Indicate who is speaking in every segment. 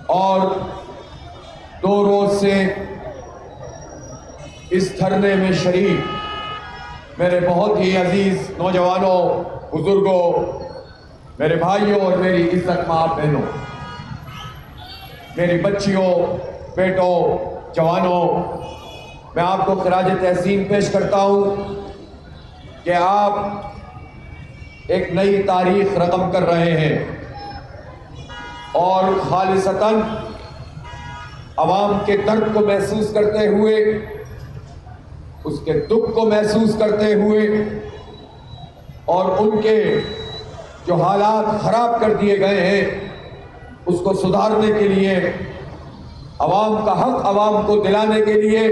Speaker 1: اور 2 روز سے اس دھرنے میں شریک میرے بہت ہی عزیز نوجوانوں، بزرگوں، میرے بھائیوں اور میری عزت ماں بہنوں، میری بچیوں، بیٹوں، جوانوں، میں آپ کو خراج تحسین پیش کرتا ہوں کہ آپ ایک نئی تاریخ رقم کر رہے ہیں اور خالصتاً عوام کے درد کو محسوس کرتے ہوئے، اس کے دکھ کو محسوس کرتے ہوئے اور ان کے جو حالات خراب کر دیے گئے ہیں اس کو سدھارنے کے لیے، عوام کا حق عوام کو دلانے کے لیے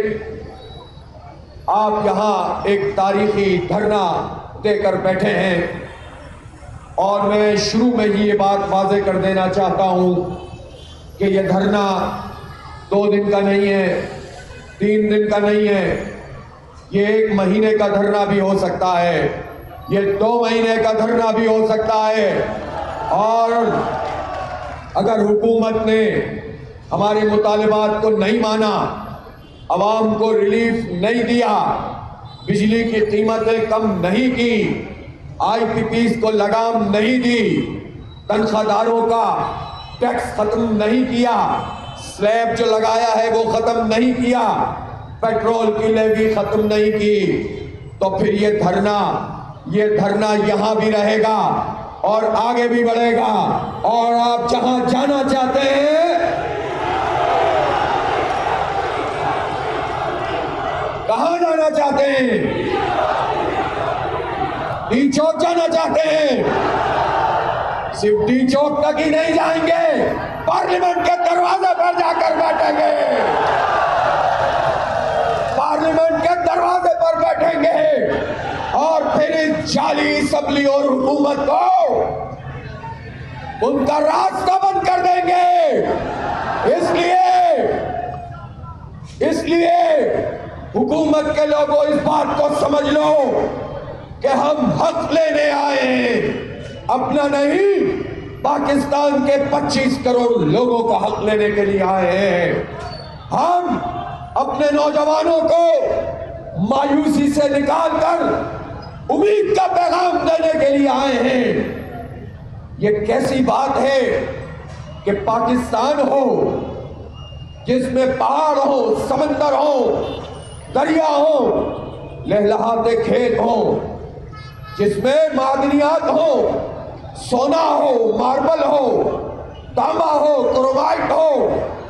Speaker 1: آپ یہاں ایک تاریخی دھرنا دے کر بیٹھے ہیں۔ اور میں شروع میں ہی یہ بات واضح کر دینا چاہتا ہوں کہ یہ دھرنا 2 دن کا نہیں ہے، 3 دن کا نہیں ہے، یہ 1 مہینے کا دھرنا بھی ہو سکتا ہے، یہ 2 مہینے کا دھرنا بھی ہو سکتا ہے۔ اور اگر حکومت نے ہمارے مطالبات کو نہیں مانا، عوام کو ریلیف نہیں دیا، بجلی کی قیمتیں کم نہیں کی، آئی پی پیز کو لگام نہیں دی، تنخواہ داروں کا ٹیکس ختم نہیں کیا، سلیب جو لگایا ہے وہ ختم نہیں کیا، پیٹرول کی لیوی ختم نہیں کی، تو پھر یہ دھرنا یہاں بھی رہے گا اور آگے بھی بڑھے گا۔ اور آپ جہاں جانا چاہتے ہیں، کہاں جانا چاہتے ہیں؟ ڈی چوک جانا چاہتے ہیں؟ صرف ڈی چوک تک ہی نہیں جائیں گے، پارلیمنٹ کے دروازے پر جا کر بیٹھیں گے، پارلیمنٹ کے دروازے پر بیٹھیں گے اور پھر اس جعلی اسمبلی اور حکومت کو ان کا راستہ بند کر دیں گے۔ اس لیے حکومت کے لوگوں اس بات کو سمجھ لو کہ ہم حق لینے آئے ہیں، اپنا نہیں، پاکستان کے 25 کروڑ لوگوں کا حق لینے کے لیے آئے ہیں۔ ہم اپنے نوجوانوں کو مایوسی سے نکال کر امید کا پیغام دینے کے لیے آئے ہیں۔ یہ کیسی بات ہے کہ پاکستان ہو جس میں پہاڑ ہو، سمندر ہو، دریا ہو، لہلہاتے کھیت ہو، جس میں معدنیات ہو، سونا ہو، ماربل ہو، تانبا ہو، کرومائٹ ہو،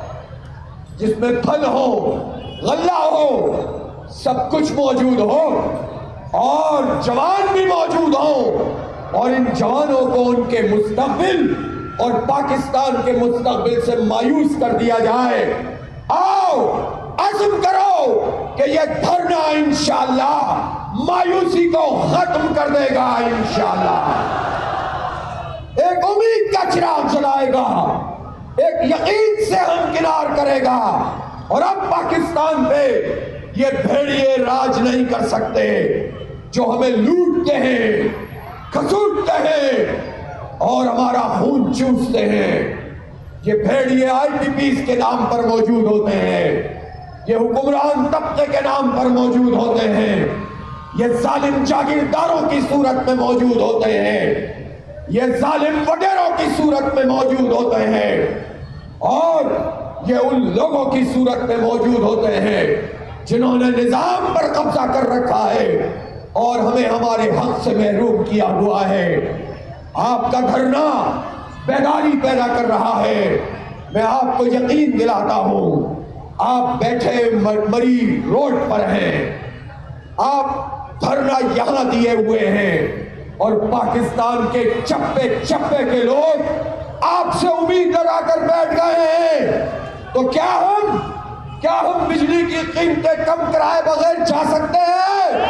Speaker 1: جس میں پھل ہو، غلہ ہو، سب کچھ موجود ہو اور جوان بھی موجود ہو، اور ان جوانوں کو ان کے مستقبل اور پاکستان کے مستقبل سے مایوس کر دیا جائے۔ آؤ عزم کرو کہ یہ دھرنا انشاءاللہ مایوسی کو ختم کر دے گا، انشاءاللہ ایک امید کا چراغ جلائے گا، ایک یقین سے ہمکنار کرے گا، اور اب پاکستان پہ یہ بھیڑیے راج نہیں کر سکتے جو ہمیں لوٹتے ہیں، کھسوٹتے ہیں اور ہمارا خون چوستے ہیں۔ یہ بھیڑیے آئی پی پیز کے نام پر موجود ہوتے ہیں، یہ حکمران طبقے کے نام پر موجود ہوتے ہیں، یہ ظالم جاگیرداروں کی صورت میں موجود ہوتے ہیں، یہ ظالم وڈیروں کی صورت میں موجود ہوتے ہیں، اور یہ ان لوگوں کی صورت میں موجود ہوتے ہیں جنہوں نے نظام پر قبضہ کر رکھا ہے اور ہمیں ہمارے حق سے محروم کیا ہوا ہے۔ آپ کا دھرنا بیداری پیدا کر رہا ہے۔ میں آپ کو یقین دلاتا ہوں، آپ بیٹھے مری روڈ پر ہیں، آپ دھرنا یہاں دیے ہوئے ہیں، اور پاکستان کے چپے چپے کے لوگ آپ سے امید لگا کر بیٹھ گئے ہیں۔ تو کیا ہم بجلی کی قیمتیں کم کرائے بغیر جا سکتے ہیں؟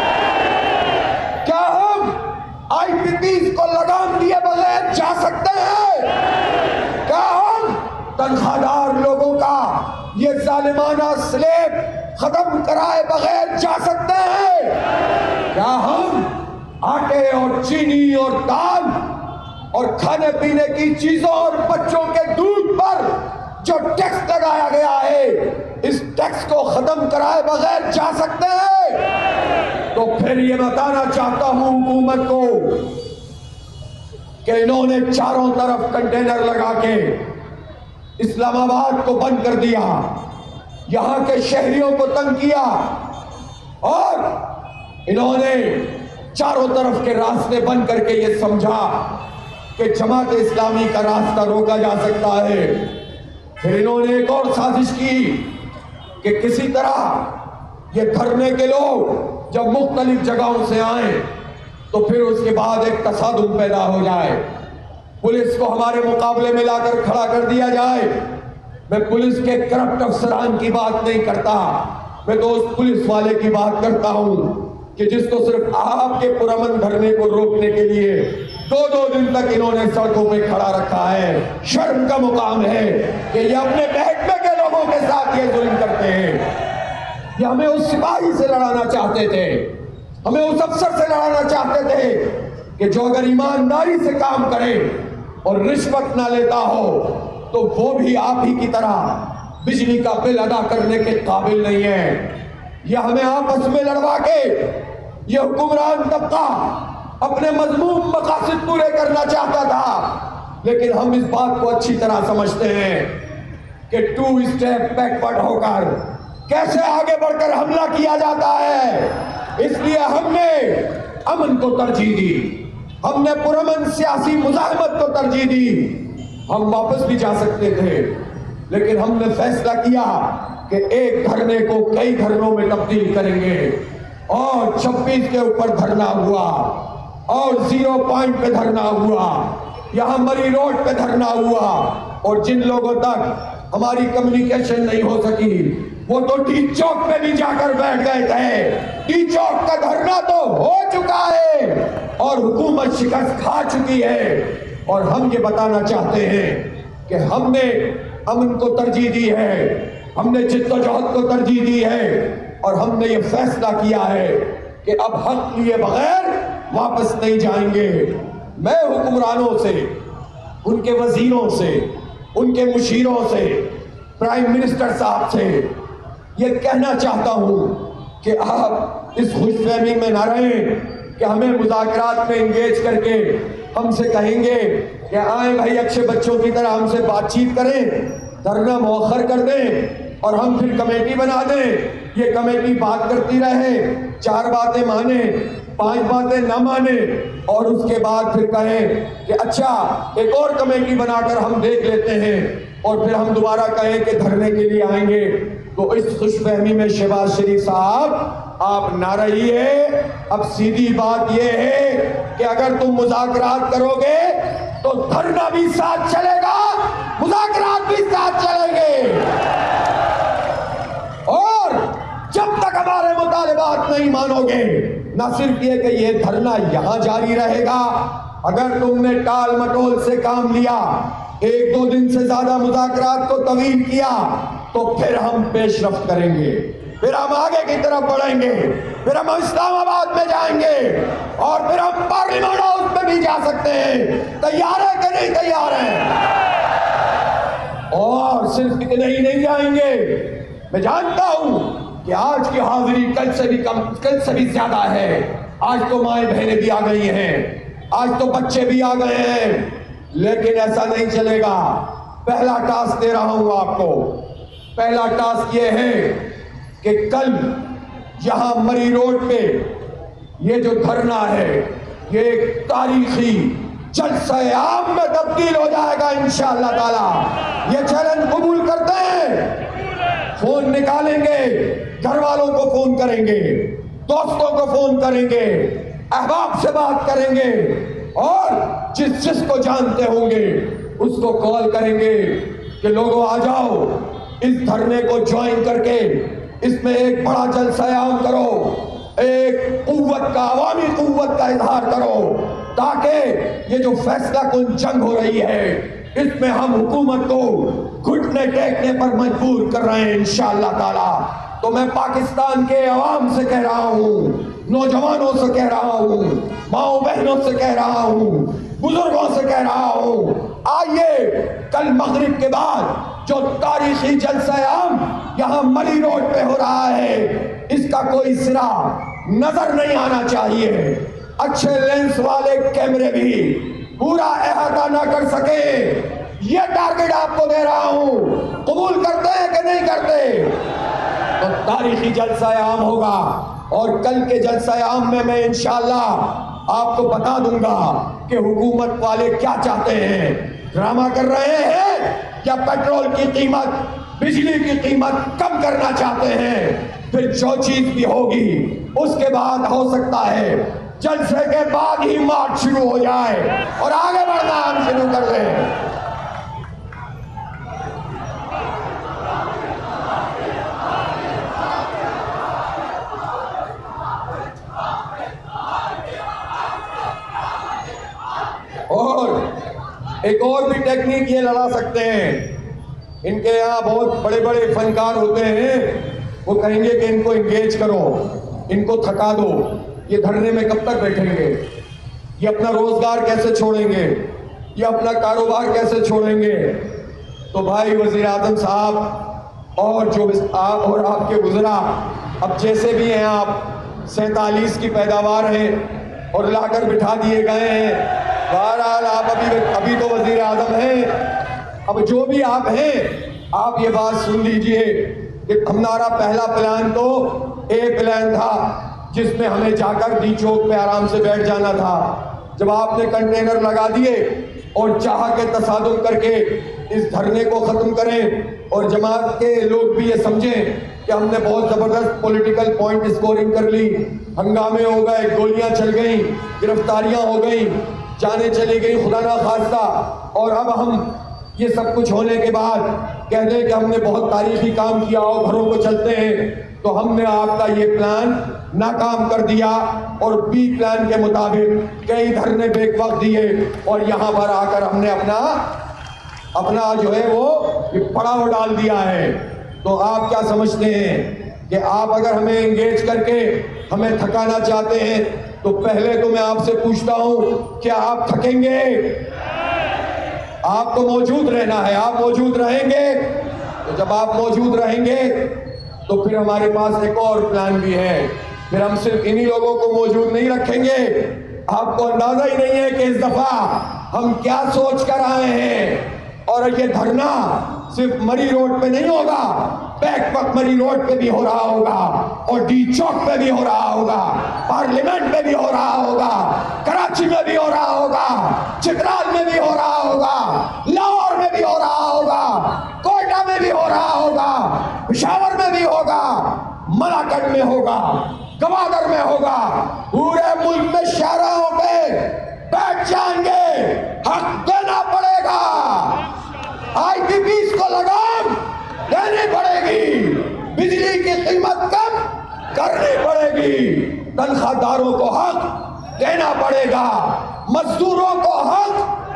Speaker 1: کیا ہم آئی پی پیز کو لگام دیے بغیر جا سکتے ہیں؟ کیا ہم تنخواہ دار لوگوں کا یہ ظالمانہ سلیب ختم کرائے بغیر جا سکتے ہیں؟ کیا ہم آٹے اور چینی اور دال اور کھانے پینے کی چیزوں اور بچوں کے دودھ پر جو ٹیکس لگایا گیا ہے اس ٹیکس کو ختم کرائے بغیر جا سکتے ہیں؟ تو پھر یہ بتانا چاہتا ہوں حکومت کو کہ انہوں نے چاروں طرف کنٹینر لگا کے اسلام آباد کو بند کر دیا، یہاں کے شہریوں کو تنگ کیا، اور انہوں نے چاروں طرف کے راستے بند کر کے یہ سمجھا کہ جماعت اسلامی کا راستہ روکا جا سکتا ہے۔ پھر انہوں نے ایک اور سازش کی کہ کسی طرح یہ دھرنے کے لوگ جب مختلف جگہوں سے آئیں تو پھر اس کے بعد ایک تصادم پیدا ہو جائے، پولیس کو ہمارے مقابلے میں لا کر کھڑا کر دیا جائے۔ میں پولیس کے کرپٹ افسران کی بات نہیں کرتا، میں تو اس پولیس والے کی بات کرتا ہوں کہ جس کو صرف آپ کے پرامن دھرنے کو روکنے کے لیے دو دن تک انہوں نے سڑکوں پہ کھڑا رکھا ہے۔ شرم کا مقام ہے کہ یہ اپنے محکمے کے لوگوں کے ساتھ یہ ظلم کرتے ہیں۔ یہ ہمیں اس سپاہی سے لڑانا چاہتے تھے، ہمیں اس افسر سے لڑانا چاہتے تھے کہ جو اگر ایمانداری سے کام کرے اور رشوت نہ لیتا ہو تو وہ بھی آپ ہی کی طرح بجلی کا بل ادا کرنے کے قابل نہیں ہے۔ یہ ہمیں آپس میں لڑوا کے یہ حکمران طبقہ اپنے مذموم مقاصد پورے کرنا چاہتا تھا، لیکن ہم اس بات کو اچھی طرح سمجھتے ہیں کہ 2 اسٹیپ بیکورڈ ہو کر کیسے آگے بڑھ کر حملہ کیا جاتا ہے۔ اس لیے ہم نے امن کو ترجیح دی، ہم نے پرامن سیاسی مزاحمت کو ترجیح دی۔ ہم واپس بھی جا سکتے تھے، لیکن ہم نے فیصلہ کیا کہ ایک دھرنے کو کئی دھرنوں میں تبدیل کریں گے، اور 26 کے اوپر دھرنا ہوا، اور 0 پوائنٹ پہ دھرنا ہوا، یہاں مری روڈ پہ دھرنا ہوا، اور جن لوگوں تک ہماری کمیونیکیشن نہیں ہو سکی وہ تو ٹی چوک پہ بھی جا کر بیٹھ گئے تھے۔ ٹی چوک کا دھرنا تو ہو چکا ہے اور حکومت شکست کھا چکی ہے، اور ہم یہ بتانا چاہتے ہیں کہ ہم نے امن کو ترجیح دی ہے، ہم نے جد و جہد کو ترجیح دی ہے، اور ہم نے یہ فیصلہ کیا ہے کہ اب حق لیے بغیر واپس نہیں جائیں گے۔ میں حکمرانوں سے، ان کے وزیروں سے، ان کے مشیروں سے، پرائم منسٹر صاحب سے یہ کہنا چاہتا ہوں کہ آپ اس خوش فہمی میں نہ رہیں کہ ہمیں مذاکرات میں انگیج کر کے ہم سے کہیں گے کہ آئیں بھائی اچھے بچوں کی طرح ہم سے بات چیت کریں، دھرنا مؤخر کر دیں اور ہم پھر کمیٹی بنا دیں۔ یہ کمیٹی بات کرتی رہے، 4 باتیں مانے، 5 باتیں نہ مانے، اور اس کے بعد پھر کہیں کہ اچھا ایک اور کمیٹی بنا کر ہم دیکھ لیتے ہیں، اور پھر ہم دوبارہ کہیں کہ دھرنے کے لیے آئیں گے۔ تو اس خوش فہمی میں شہباز شریف صاحب آپ نہ رہیے۔ اب سیدھی بات یہ ہے کہ اگر تم مذاکرات کرو گے تو دھرنا بھی ساتھ چلے گا، مذاکرات بھی ساتھ چلیں گے، اور جب تک ہمارے مطالبات نہیں مانو گے، نہ صرف یہ کہ یہ دھرنا یہاں جاری رہے گا، اگر تم نے ٹال مٹول سے کام لیا، 1-2 دن سے زیادہ مذاکرات کو طویل کیا، تو پھر ہم پیش رفت کریں گے، پھر ہم آگے کی طرف بڑھیں گے، پھر ہم اسلام آباد میں جائیں گے، اور پھر ہم پارلیمان ہاؤس میں بھی جا سکتے ہیں۔ تیار ہے کہ نہیں تیار ہیں؟ اور صرف اتنے ہی نہیں جائیں گے، میں جانتا ہوں کہ آج کی حاضری کل سے بھی کم، کل سے بھی زیادہ ہے۔ آج تو مائیں بہنیں بھی آ گئی ہیں، آج تو بچے بھی آ گئے ہیں، لیکن ایسا نہیں چلے گا۔ پہلا ٹاسک دے رہا ہوں آپ کو، پہلا ٹاسک یہ ہے کہ کل یہاں مری روڈ پہ یہ جو دھرنا ہے یہ ایک تاریخی جلسہ عام میں تبدیل ہو جائے گا انشاءاللہ تعالی۔ یہ چیلنج قبول کرتے ہیں؟ فون نکالیں گے، گھر والوں کو فون کریں گے، دوستوں کو فون کریں گے، احباب سے بات کریں گے، اور جس کو جانتے ہوں گے اس کو کال کریں گے کہ لوگوں آ جاؤ، اس دھرنے کو جوائن کر کے اس میں ایک بڑا جلسہ عام کرو، ایک قوت کا، عوامی قوت کا اظہار کرو، تاکہ یہ جو فیصلہ کن جنگ ہو رہی ہے اس میں ہم حکومت کو گھٹنے ٹیکنے پر مجبور کر رہے ہیں انشاءاللہ تعالی۔ تو میں پاکستان کے عوام سے کہہ رہا ہوں، نوجوانوں سے کہہ رہا ہوں، ماؤں بہنوں سے کہہ رہا ہوں، بزرگوں سے کہہ رہا ہوں، آئیے کل مغرب کے بعد جو تاریخی جلسہ عام یہاں مری روڈ پہ ہو رہا ہے، اس کا کوئی سرا نظر نہیں آنا چاہیے۔ اچھے لینس والے کیمرے بھی پورا احاطہ نہ کر سکے، یہ ٹارگٹ آپ کو دے رہا ہوں۔ قبول کرتے ہیں کہ نہیں کرتے؟ تو تاریخی جلسہ عام ہوگا، اور کل کے جلسہ عام میں انشاءاللہ آپ کو بتا دوں گا کہ حکومت والے کیا چاہتے ہیں۔ ڈرامہ کر رہے ہیں یا پیٹرول کی قیمت، بجلی کی قیمت کم کرنا چاہتے ہیں؟ پھر جو چیز بھی ہوگی اس کے بعد ہو سکتا ہے جلسے کے بعد ہی مارچ شروع ہو جائے اور آگے بڑھنا ہم شروع کر دیں۔ اور ایک اور بھی ٹیکنیک یہ لڑا سکتے ہیں، ان کے یہاں بہت بڑے بڑے فنکار ہوتے ہیں، وہ کہیں گے کہ ان کو انگیج کرو، ان کو تھکا دو، یہ دھرنے میں کب تک بیٹھیں گے، یہ اپنا روزگار کیسے چھوڑیں گے، یہ اپنا کاروبار کیسے چھوڑیں گے؟ تو بھائی وزیر اعظم صاحب اور جو آپ اور آپ کے وزراء اب جیسے بھی ہیں، آپ 47 کی پیداوار ہیں اور لا کر بٹھا دیے گئے ہیں۔ بہرحال آپ ابھی تو وزیر اعظم ہیں، اب جو بھی آپ ہیں آپ یہ بات سن لیجئے کہ ہمارا پہلا پلان تو اے پلان تھا، جس میں ہمیں جا کر ڈی چوک پہ آرام سے بیٹھ جانا تھا۔ جب آپ نے کنٹینر لگا دیے اور چاہ کے تصادم کر کے اس دھرنے کو ختم کریں اور جماعت کے لوگ بھی یہ سمجھیں کہ ہم نے بہت زبردست پولیٹیکل پوائنٹ اسکورنگ کر لی، ہنگامے ہو گئے، گولیاں چل گئیں، گرفتاریاں ہو گئیں، جانے چلی گئی خدا نہ خواستہ، اور اب ہم یہ سب کچھ ہونے کے بعد کہہ دیں کہ ہم نے بہت تاریخی کام کیا اور گھروں کو چلتے ہیں، تو ہم نے آپ کا یہ پلان ناکام کر دیا اور بی پلان کے مطابق کئی دھرنے بیک وقت دیے، اور یہاں پر آ کر ہم نے اپنا جو ہے وہ پڑاؤ ڈال دیا ہے۔ تو آپ کیا سمجھتے ہیں کہ آپ اگر ہمیں انگیج کر کے ہمیں تھکانا چاہتے ہیں تو پہلے تو میں آپ سے پوچھتا ہوں کیا آپ تھکیں گے؟ آپ کو موجود رہنا ہے، آپ موجود رہیں گے، تو جب آپ موجود رہیں گے تو پھر ہمارے پاس ایک اور پلان بھی ہے، پھر ہم صرف انہی لوگوں کو موجود نہیں رکھیں گے۔ آپ کو اندازہ ہی نہیں ہے کہ اس دفعہ ہم کیا سوچ کر آئے ہیں، اور یہ دھرنا صرف مری روڈ پہ نہیں ہوگا، بیک وقت مری روڈ پہ بھی ہو رہا ہوگا، اور ڈی چوک پہ بھی ہو رہا ہوگا، پارلیمنٹ پہ بھی ہو رہا ہوگا، کراچی میں بھی ہو رہا ہوگا، چترال میں بھی ہو رہا ہوگا، لاہور میں بھی ہو رہا ہوگا، کوئٹہ میں بھی ہو رہا ہوگا، پشاور میں بھی ہوگا، ملاکنڈ میں ہوگا، گوادر میں ہوگا، پورے ملک میں شاہراہوں پہ بیٹھ جائیں گے، حق دینا پڑے گا، آئی پی پیز کو لگام دینی پڑے گی، بجلی کی قیمت کم کرنی پڑے گی، تنخواہ داروں کو حق دینا پڑے گا، مزدوروں کو حق،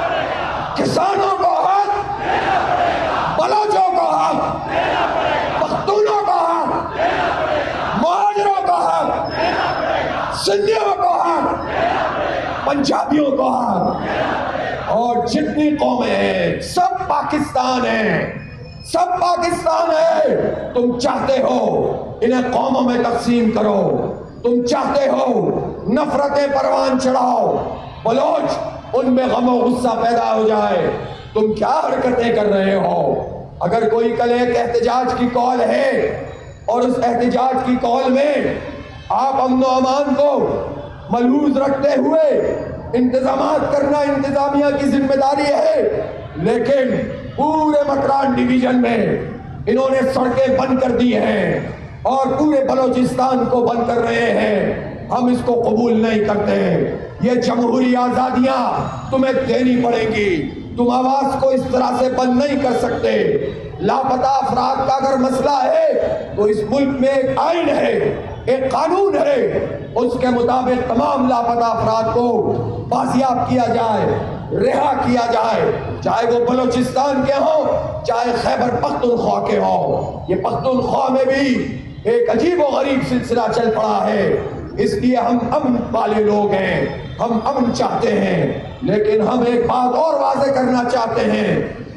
Speaker 1: کسانوں کو حق، بلوچوں کو حق، پختونوں کو حق، مہاجروں کو حق، سندھیوں کو حق، پنجابیوں کو حق، اور جتنی قومیں ہیں سب پاکستان ہیں، سب پاکستان ہے۔ تم چاہتے ہو انہیں قوموں میں تقسیم کرو، تم چاہتے ہو نفرتیں پروان چڑھاؤ، بلوچ ان میں غم و غصہ پیدا ہو جائے، تم کیا حرکتیں کر رہے ہو؟ اگر کوئی کل ایک احتجاج کی کال ہے اور اس احتجاج کی کال میں آپ امن و امان کو ملحوظ رکھتے ہوئے انتظامات کرنا انتظامیہ کی ذمہ داری ہے، لیکن پورے مکران ڈویژن میں انہوں نے سڑکیں بند کر دی ہیں اور پورے بلوچستان کو بند کر رہے ہیں، ہم اس کو قبول نہیں کرتے۔ یہ جمہوری آزادیاں تمہیں دینی پڑیں گی، تم آواز کو اس طرح سے بند نہیں کر سکتے۔ لاپتہ افراد کا اگر مسئلہ ہے تو اس ملک میں ایک آئین ہے، ایک قانون ہے، اس کے مطابق تمام لاپتہ افراد کو بازیاب کیا جائے، رہا کیا جائے، چاہے وہ بلوچستان کے ہوں چاہے خیبر پختونخوا کے ہوں۔ یہ پختونخوا میں بھی ایک عجیب و غریب سلسلہ چل پڑا ہے، اس لیے ہم امن والے لوگ ہیں، ہم امن چاہتے ہیں، لیکن ہم ایک بات اور واضح کرنا چاہتے ہیں،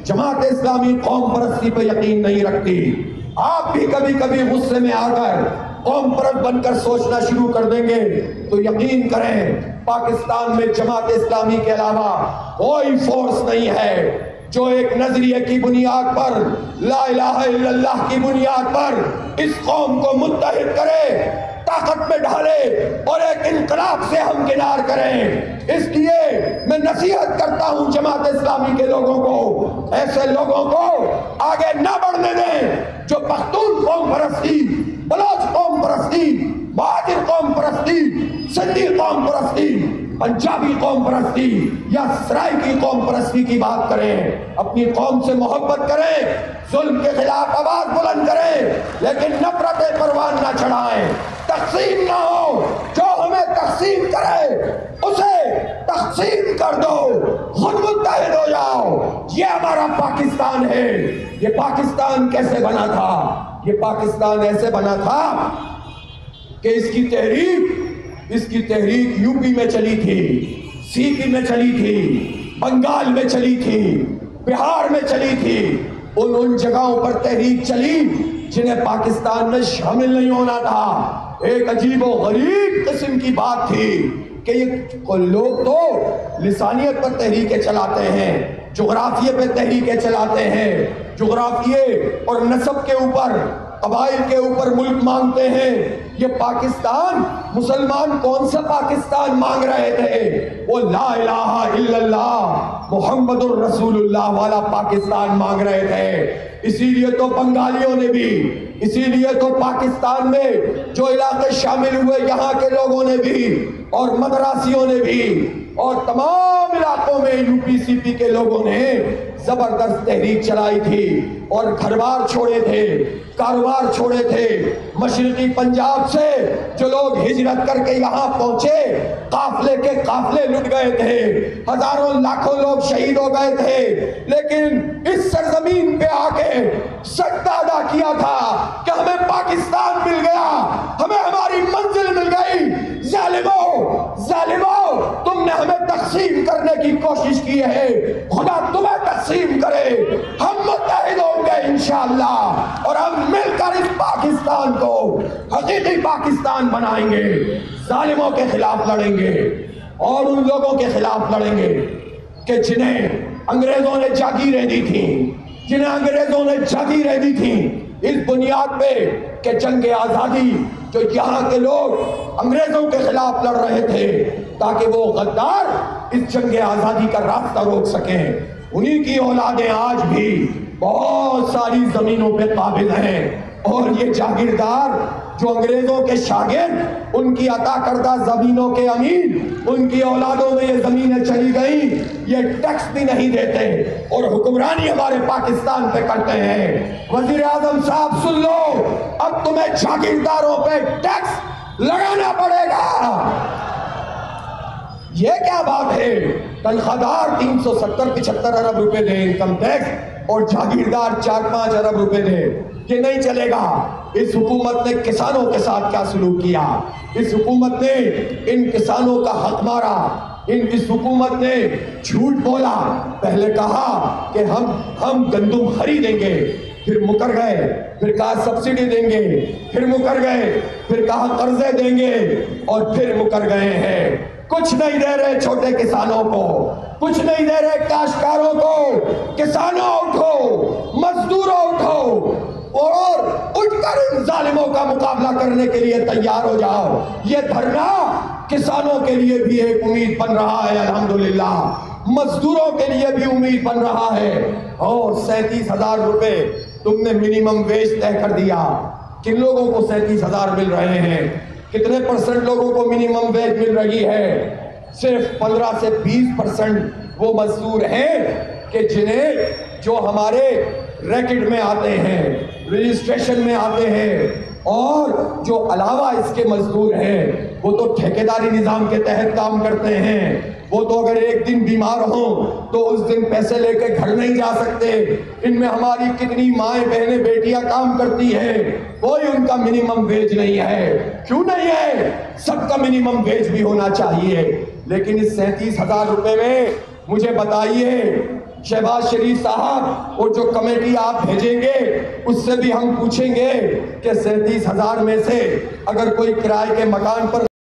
Speaker 1: جماعت اسلامی قوم پرستی پہ یقین نہیں رکھتی۔ آپ بھی کبھی کبھی غصے میں آ کر قوم پرست بن کر سوچنا شروع کر دیں گے تو یقین کریں پاکستان میں جماعت اسلامی کے علاوہ کوئی فورس نہیں ہے جو ایک نظریے کی بنیاد پر، لا الہ الا اللہ کی بنیاد پر اس قوم کو متحد کرے، طاقت میں ڈھالے اور ایک انقلاب سے ہمکنار کریں۔ اس لیے میں نصیحت کرتا ہوں جماعت اسلامی کے لوگوں کو، ایسے لوگوں کو آگے نہ بڑھنے دیں جو پختون قوم پرستی، بلوچ قوم پرستی، مہاجر قوم پرستی، سندھی قوم پرستی، پنجابی قوم پرستی یا سرائیکی قوم پرستی کی بات کریں۔ اپنی قوم سے محبت کریں، ظلم کے خلاف آواز بلند کریں، لیکن نفرت پروان نہ چڑھائیں، تقسیم نہ ہو۔ جو ہمیں تقسیم کرے اسے تقسیم کر دو، خود متحد ہو جاؤ۔ یہ ہمارا پاکستان ہے۔ یہ پاکستان کیسے بنا تھا؟ یہ پاکستان ایسے بنا تھا کہ اس کی تحریک یو پی میں چلی تھی، سی پی میں چلی تھی، بنگال میں چلی تھی، بہار میں چلی تھی۔ ان جگہوں پر تحریک چلی جنہیں پاکستان میں شامل نہیں ہونا تھا۔ ایک عجیب و غریب قسم کی بات تھی کہ یہ لوگ تو لسانیت پر تحریکیں چلاتے ہیں، جغرافیے پہ تحریکیں چلاتے ہیں، جغرافیے اور نسب کے اوپر، قبائل کے اوپر ملک مانگتے ہیں۔ یہ پاکستان، مسلمان کون سا پاکستان مانگ رہے تھے؟ وہ لا الہ الا اللہ محمد الرسول اللہ والا پاکستان مانگ رہے تھے۔ اسی لیے تو بنگالیوں نے بھی، اسی لیے تو پاکستان میں جو علاقے شامل ہوئے یہاں کے لوگوں نے بھی، اور مدراسیوں نے بھی، اور تمام علاقوں میں یو پی سی پی کے لوگوں نے زبردست تحریک چلائی تھی اور گھر بار چھوڑے تھے، کاروبار چھوڑے تھے۔ مشرقی پنجاب سے جو لوگ ہجرت کر کے یہاں پہنچے، قافلے کے قافلے لٹ گئے تھے، ہزاروں لاکھوں لوگ شہید ہو گئے تھے، لیکن اس سرزمین پہ آ کے سجدہ ادا کیا تھا کہ ہمیں پاکستان مل گیا، ہمیں ہماری منزل مل گئی۔ ظالموں، تم نے ہمیں تقسیم کرنے کی کوشش کی ہے، خدا تمہیں تقسیم کرے۔ ہم متحد ہوں گے انشاءاللہ، اور ہم مل کر اس پاکستان کو حقیقی پاکستان بنائیں گے۔ ظالموں کے خلاف لڑیں گے اور ان لوگوں کے خلاف لڑیں گے کہ جنہیں انگریزوں نے جاگیریں دی تھیں، اس بنیاد پہ کہ جنگ آزادی جو یہاں کے لوگ انگریزوں کے خلاف لڑ رہے تھے تاکہ وہ غدار اس جنگ آزادی کا راستہ روک سکیں، انہی کی اولادیں آج بھی بہت ساری زمینوں پہ قابض ہیں۔ اور یہ جاگیردار جو انگریزوں کے شاگرد، ان کی عطا کردہ زمینوں کے امین، ان کی اولادوں میں یہ زمینیں چلی گئیں، یہ ٹیکس بھی نہیں دیتے اور حکمرانی ہمارے پاکستان پہ کرتے ہیں۔ وزیر اعظم صاحب سن لو، اب تمہیں جاگیرداروں پہ ٹیکس لگانا پڑے گا۔ یہ کیا بات ہے؟ تنخواہ دار 370-75 ارب روپے دے انکم ٹیکس اور جاگیردار 4-5 ارب روپے دے، یہ نہیں چلے گا۔ اس حکومت نے کسانوں کے ساتھ کیا سلوک کیا؟ اس حکومت نے ان کسانوں کا حق مارا، اس حکومت نے جھوٹ بولا۔ پہلے کہا کہ ہم گندم خریدیں گے، پھر مکر گئے، پھر کہا سبسڈی دیں گے، پھر مکر گئے، پھر کہا قرضے دیں گے، اور پھر مکر گئے ہیں۔ کچھ نہیں دے رہے چھوٹے کسانوں کو، کچھ نہیں دے رہے کاشتکاروں کو۔ کسانوں اٹھو، مزدوروں اٹھو اور اٹھ کر ان ظالموں کا مقابلہ کرنے کے لیے تیار ہو جاؤ۔ یہ دھرنا کسانوں کے لیے بھی ایک امید بن رہا ہے، الحمدللہ مزدوروں کے لیے بھی امید بن رہا ہے۔ اور 37,000 روپے تم نے منیمم ویج طے کر دیا۔ کن لوگوں کو 37,000 مل رہے ہیں؟ کتنے پرسنٹ لوگوں کو منیمم ویج مل رہی ہے؟ صرف 15 سے 20% وہ مزدور ہیں کہ جو ہمارے ریکٹ میں آتے ہیں، رجسٹریشن میں آتے ہیں، اور جو علاوہ اس کے مزدور ہیں وہ تو ٹھیکیداری نظام کے تحت کام کرتے ہیں۔ وہ تو اگر ایک دن بیمار ہوں تو اس دن پیسے لے کے گھر نہیں جا سکتے۔ ان میں ہماری کتنی مائیں بہنیں بیٹیاں کام کرتی ہیں، کوئی ان کا منیمم ویج نہیں ہے۔ کیوں نہیں ہے؟ سب کا منیمم ویج بھی ہونا چاہیے۔ لیکن اس 37,000 روپے میں مجھے بتائیے شہباز شریف صاحب وہ جو کمیٹی آپ بھیجیں گے اس سے بھی ہم پوچھیں گے کہ 37,000 میں سے اگر کوئی کرائے کے مکان پر